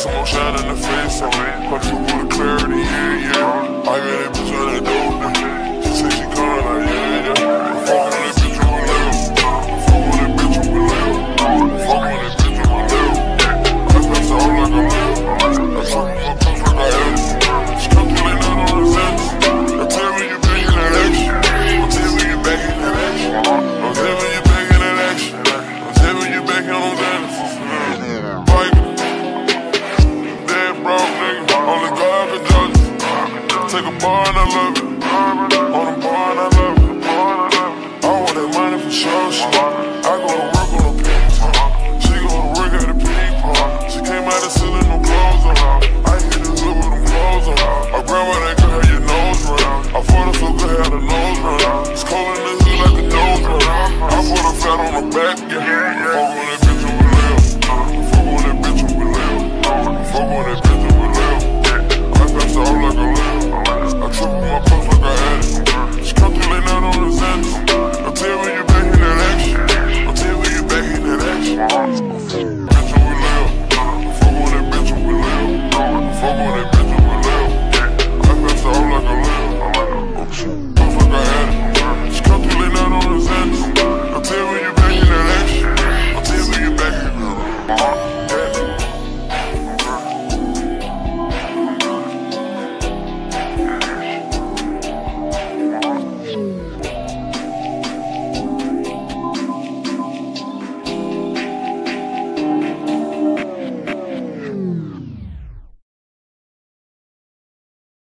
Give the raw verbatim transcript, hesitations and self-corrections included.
some more shine in the face, so punch you with clarity, yeah, yeah. I got that bitch on that dope, she say she gone, like, yeah, yeah. I'm fucking on that bitch with my lip, I'm fucking on that bitch with my lip, I'm fucking on that bitch with my lip. I pass out like a lip, I talk with my punch like I am. She come through like none on the fence. Don't tell me you're back in that action, don't tell me you're back in that action, don't tell me you're back in that action, don't tell me you're back in on that. Broke nigga, only God can judge. Take a bar and I love it.